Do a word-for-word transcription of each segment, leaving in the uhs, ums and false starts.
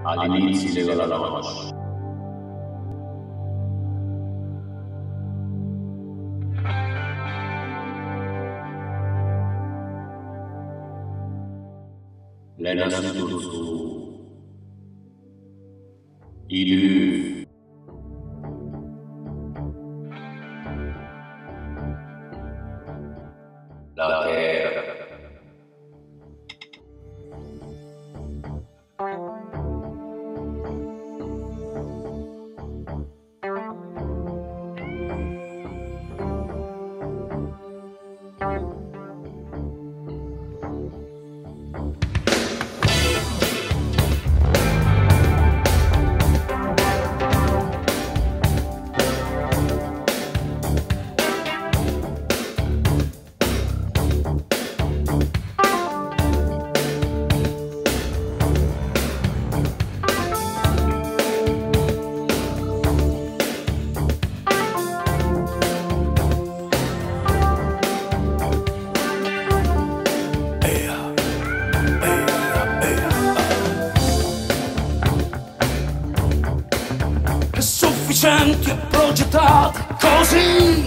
all'inizio della notte. Le nostre su i lui la terra. Sufficienti e progettati così,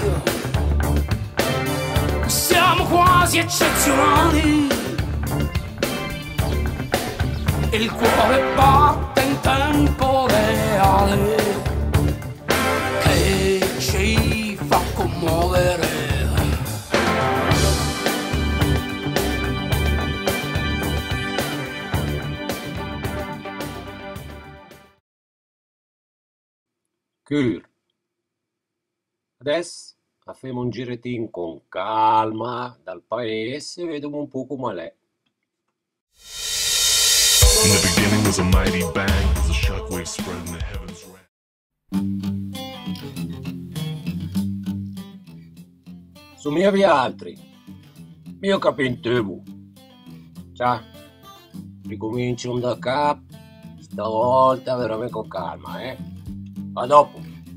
siamo quasi eccezionali. Il cuore batte in tempo reale che ci fa commuovere. Kyllä. Adesso facciamo un girettin con calma dal paese e vediamo un po' com'è. In the beginning was a mighty bang, as a shockwave spread in the heavens. Su mia vi altri, io capintevo. Ciao, ricominciamo da capo, stavolta veramente con calma, eh? A dopo.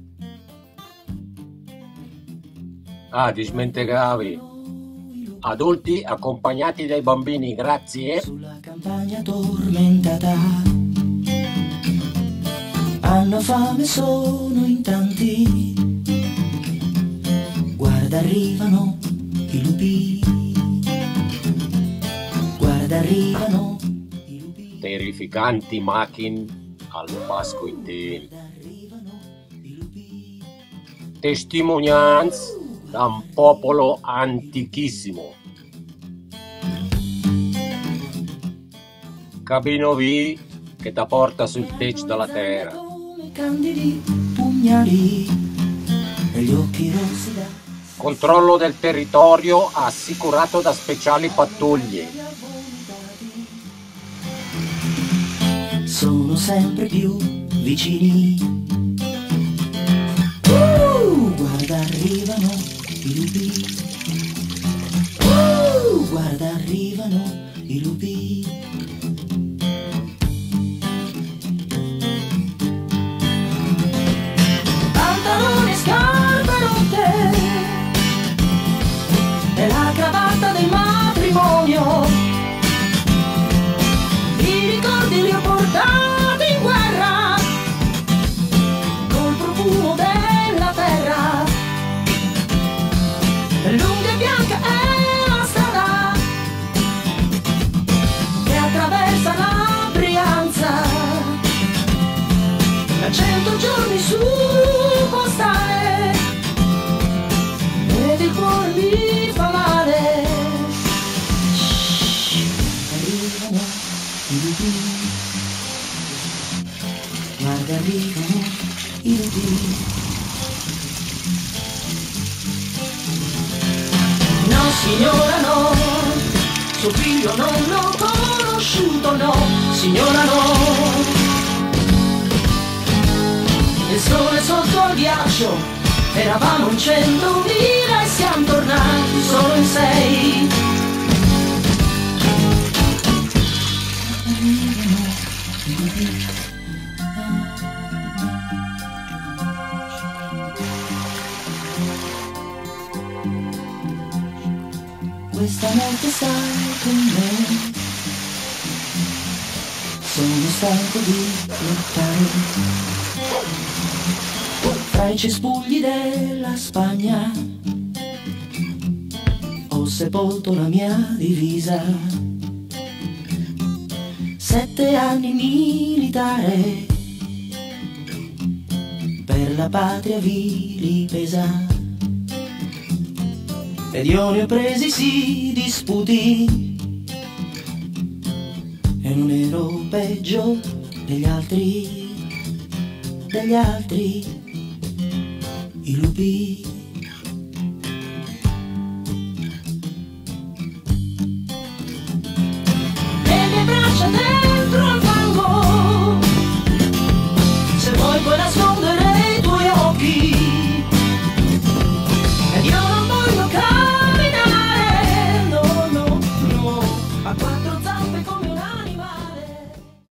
Ah, dismentegavi. Adulti accompagnati dai bambini, grazie. Sulla campagna tormentata hanno fame, sono in tanti. Guarda, arrivano i lupi. Guarda, arrivano i lupi. Terrificanti macchine al Pasco in tempo. Testimonianze da un popolo antichissimo. Cabino V che ti porta sul tetto della terra. Come candidi pugnali negli occhi rossi da Controllo del territorio assicurato da speciali pattuglie. sono sempre più vicini. Uh, guarda, arrivano i lupi. Uh, guarda, arrivano i lupi. Pantaloni e scarpe rotte e la cravatta del matrimonio. I ricordi li ho portati in guerra col profumo della terra. Lunga e bianca è la strada che attraversa la Brianza. A cento giorni su può stare ed il cuore mi fa male. Arrivano i lupi, guarda, arrivano i lupi. No signora no, suo figlio non l'ho conosciuto, no signora no. Il sole sotto al ghiaccio, eravamo in centomila e siamo tornati solo in sei. Questa notte stai con me, sono stanco di lottare. Tra i cespugli della Spagna ho sepolto la mia divisa. Sette anni militare per la patria vili pesa. Ed io ne ho presi sì disputi e non ero peggio degli altri, degli altri, i lupi.